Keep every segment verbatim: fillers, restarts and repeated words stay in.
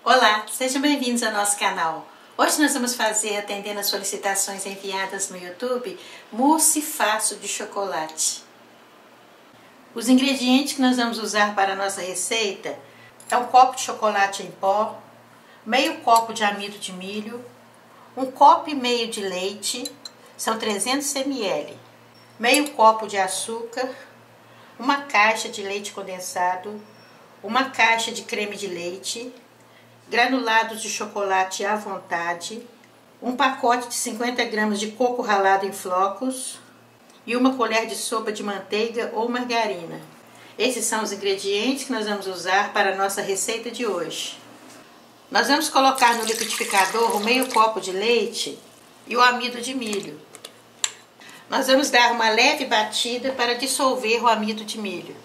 Olá, sejam bem-vindos ao nosso canal. Hoje nós vamos fazer, atendendo as solicitações enviadas no YouTube, mousse fácil de chocolate. Os ingredientes que nós vamos usar para a nossa receita é um copo de chocolate em pó, meio copo de amido de milho, um copo e meio de leite, são trezentos mililitros, meio copo de açúcar, uma caixa de leite condensado, uma caixa de creme de leite, granulados de chocolate à vontade, um pacote de cinquenta gramas de coco ralado em flocos e uma colher de sopa de manteiga ou margarina. Esses são os ingredientes que nós vamos usar para a nossa receita de hoje. Nós vamos colocar no liquidificador o meio copo de leite e o amido de milho. Nós vamos dar uma leve batida para dissolver o amido de milho.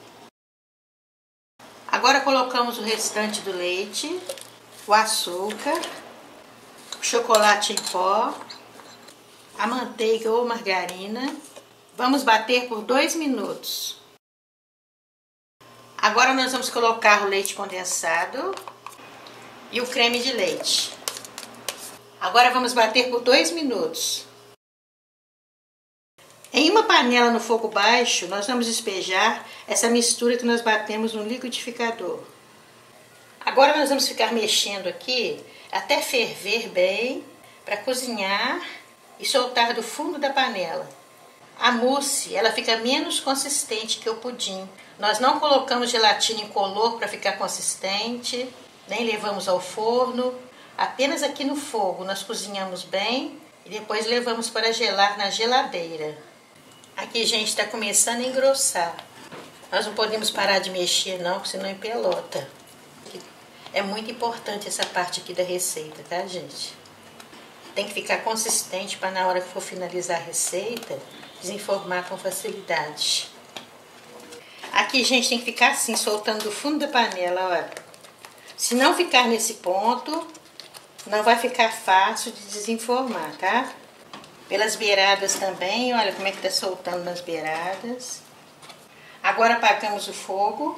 Agora colocamos o restante do leite, o açúcar, o chocolate em pó, a manteiga ou margarina. Vamos bater por dois minutos. Agora nós vamos colocar o leite condensado e o creme de leite. Agora vamos bater por dois minutos. Em uma panela no fogo baixo, nós vamos despejar essa mistura que nós batemos no liquidificador. Agora nós vamos ficar mexendo aqui até ferver bem, para cozinhar e soltar do fundo da panela. A mousse, ela fica menos consistente que o pudim. Nós não colocamos gelatina incolor para ficar consistente, nem levamos ao forno. Apenas aqui no fogo nós cozinhamos bem e depois levamos para gelar na geladeira. Aqui, gente, está começando a engrossar. Nós não podemos parar de mexer não, porque senão empelota. É muito importante essa parte aqui da receita, tá, gente? Tem que ficar consistente para na hora que for finalizar a receita, desenformar com facilidade. Aqui, gente, tem que ficar assim, soltando do fundo da panela, olha. Se não ficar nesse ponto, não vai ficar fácil de desenformar, tá? Pelas beiradas também, olha como é que tá soltando nas beiradas. Agora apagamos o fogo.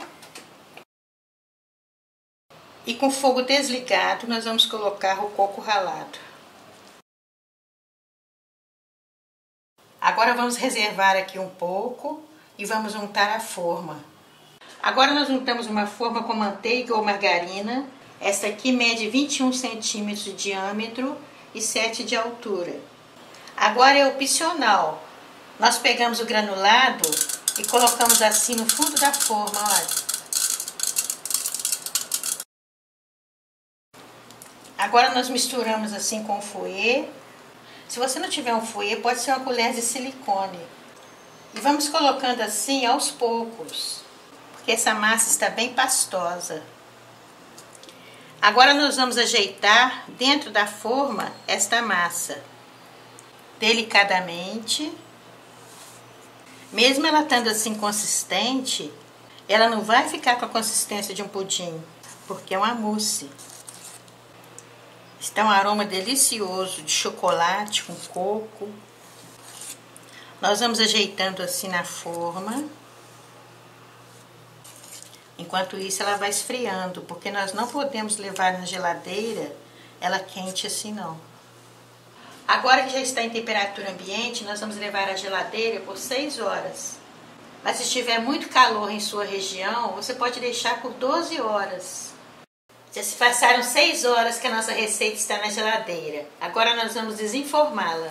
E com o fogo desligado, nós vamos colocar o coco ralado. Agora vamos reservar aqui um pouco e vamos untar a forma. Agora nós untamos uma forma com manteiga ou margarina. Esta aqui mede vinte e um centímetros de diâmetro e sete de altura. Agora é opcional. Nós pegamos o granulado e colocamos assim no fundo da forma, olha. Agora nós misturamos assim com o fouet. Se você não tiver um fouet, pode ser uma colher de silicone. E vamos colocando assim aos poucos, porque essa massa está bem pastosa. Agora nós vamos ajeitar dentro da forma esta massa, delicadamente. Mesmo ela estando assim consistente, ela não vai ficar com a consistência de um pudim, porque é uma mousse. Está um aroma delicioso de chocolate com coco. Nós vamos ajeitando assim na forma. Enquanto isso ela vai esfriando, porque nós não podemos levar na geladeira ela quente assim não. Agora que já está em temperatura ambiente, nós vamos levar à geladeira por seis horas. Mas se estiver muito calor em sua região, você pode deixar por doze horas. Já se passaram seis horas que a nossa receita está na geladeira. Agora nós vamos desenformá-la.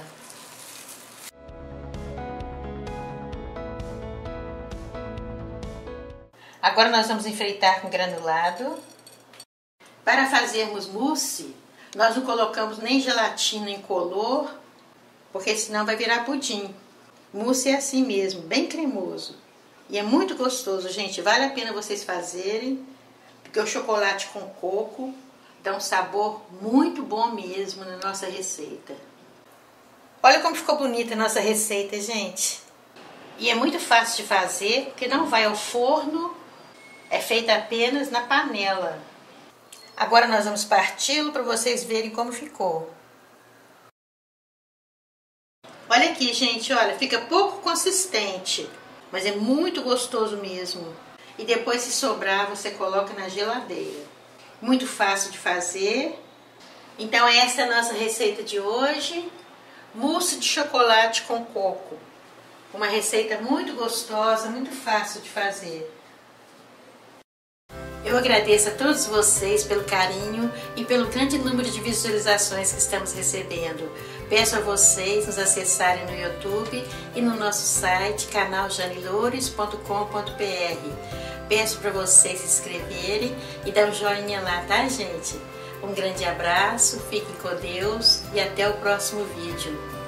Agora nós vamos enfeitar com granulado. Para fazermos mousse, nós não colocamos nem gelatina incolor, porque senão vai virar pudim. Mousse é assim mesmo, bem cremoso. E é muito gostoso, gente. Vale a pena vocês fazerem. Porque o chocolate com coco dá um sabor muito bom mesmo na nossa receita. Olha como ficou bonita a nossa receita, gente. E é muito fácil de fazer, porque não vai ao forno, é feita apenas na panela. Agora nós vamos parti-lo para vocês verem como ficou. Olha aqui, gente, olha, fica pouco consistente, mas é muito gostoso mesmo. E depois, se sobrar, você coloca na geladeira. muito fácil de fazer. Então essa é a nossa receita de hoje, mousse de chocolate com coco. Uma receita muito gostosa, muito fácil de fazer. Eu agradeço a todos vocês pelo carinho e pelo grande número de visualizações que estamos recebendo. Peço a vocês nos acessarem no YouTube e no nosso site canal janilores ponto com ponto br. Peço para vocês se inscreverem e dar um joinha lá, tá, gente? Um grande abraço, fiquem com Deus e até o próximo vídeo.